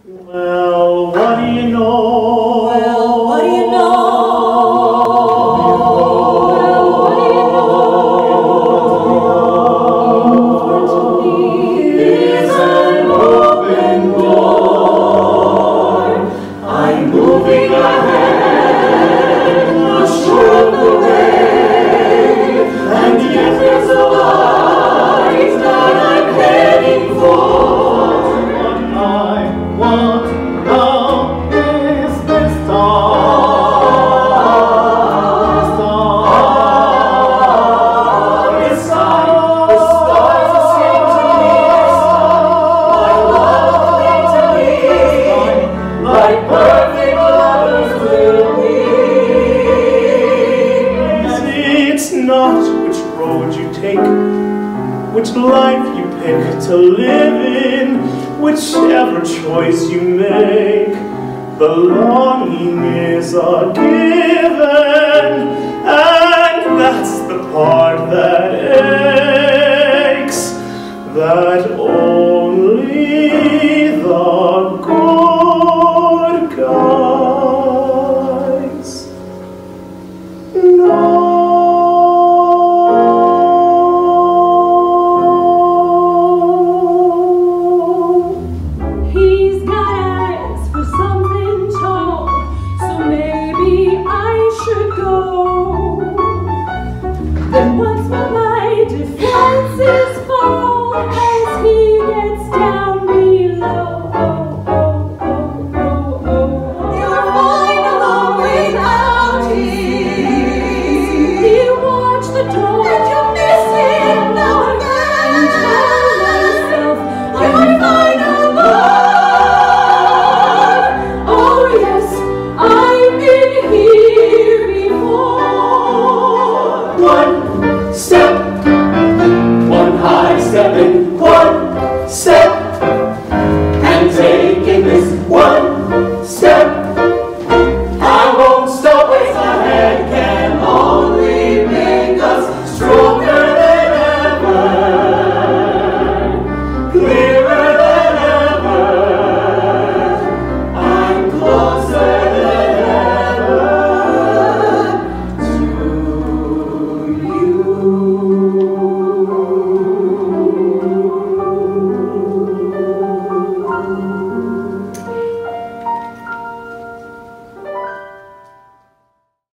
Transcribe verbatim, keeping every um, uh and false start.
Well, what do you know? Well, what do you know? Which life you pick to live in, whichever choice you make, the longing is a given, and that's the part that aches, that only the good guys know. Then once more my defenses fall as he gets down below. Oh, oh, oh, oh, oh. You're fine alone without him. You watch the door and you miss him now again. And tell myself you're fine alone. Oh yes, I've been here before. One step, one high step in, one step.